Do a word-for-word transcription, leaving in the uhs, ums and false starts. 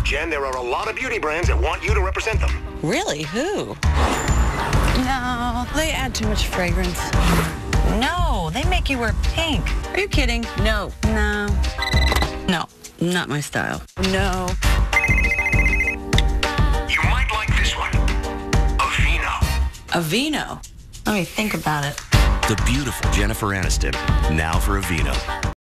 Jen, there are a lot of beauty brands that want you to represent them. Really? Who? No, they add too much fragrance. No, they make you wear pink. Are you kidding? No. No. No, not my style. No. You might like this one. Aveeno. Aveeno? Let me think about it. The beautiful Jenifer Aniston, now for Aveeno.